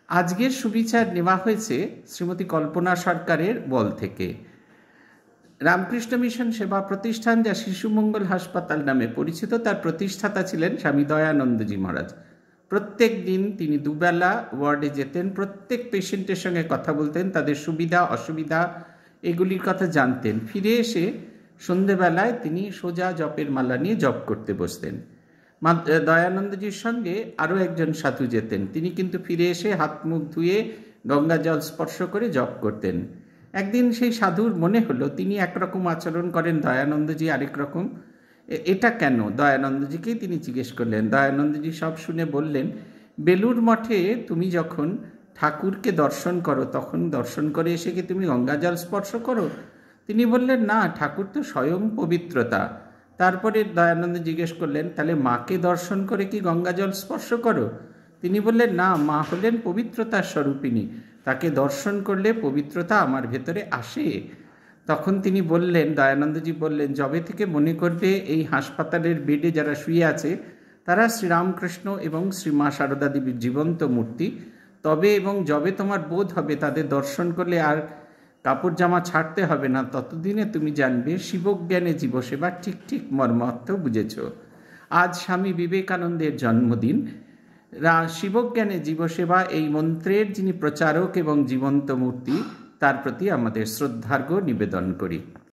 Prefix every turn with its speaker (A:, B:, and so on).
A: আজকের সুবিচার নেওয়া হয়েছে শ্রীমতী কল্পনা সরকারের বল থেকে। রামকৃষ্ণ মিশন সেবা প্রতিষ্ঠান, যা শিশু মঙ্গল হাসপাতাল নামে পরিচিত, তার প্রতিষ্ঠাতা ছিলেন স্বামী দয়ানন্দজি মহারাজ। প্রত্যেক দিন তিনি দুবেলা ওয়ার্ডে যেতেন, প্রত্যেক পেশেন্টের সঙ্গে কথা বলতেন, তাদের সুবিধা অসুবিধা এগুলির কথা জানতেন। ফিরে এসে সন্ধেবেলায় তিনি সোজা জপের মালা নিয়ে জপ করতে বসতেন। দয়ানন্দজির সঙ্গে আরও একজন সাধু যেতেন, তিনি কিন্তু ফিরে এসে হাত মুখ ধুয়ে গঙ্গা জল স্পর্শ করে জপ করতেন। একদিন সেই সাধুর মনে হলো তিনি একরকম আচরণ করেন, দয়ানন্দজি আরেক রকম। এটা কেন? দয়ানন্দজিকেই তিনি জিজ্ঞেস করলেন। দয়ানন্দজি সব শুনে বললেন, বেলুর মঠে তুমি যখন ঠাকুরকে দর্শন করো, তখন দর্শন করে এসে কি তুমি গঙ্গা জল স্পর্শ করো? তিনি বললেন, না, ঠাকুর তো স্বয়ং পবিত্রতা। তারপরে দয়ানন্দ জিজ্ঞেস করলেন, তাহলে মাকে দর্শন করে কি গঙ্গা জল স্পর্শ করো? তিনি বললেন, না, মা হলেন পবিত্রতার স্বরূপিণী, তাকে দর্শন করলে পবিত্রতা আমার ভেতরে আসে। তখন তিনি বললেন, দয়ানন্দজি বললেন, যবে থেকে মনে করবে এই হাসপাতালের বেডে যারা শুয়ে আছে তারা শ্রীরামকৃষ্ণ এবং শ্রীমা সারদা দেবীর জীবন্ত মূর্তি, তবে এবং যবে তোমার বোধ হবে তাদের দর্শন করলে আর কাপড় জামা ছাড়তে হবে না, ততদিনে তুমি জানবে শিবজ্ঞানে জীবসেবা ঠিক ঠিক মর্মার্থ বুঝেছ। আজ স্বামী বিবেকানন্দের জন্মদিন। শিবজ্ঞানে জীবসেবা এই মন্ত্রের যিনি প্রচারক এবং জীবন্ত মূর্তি, তার প্রতি আমাদের শ্রদ্ধার্ঘ্য নিবেদন করি।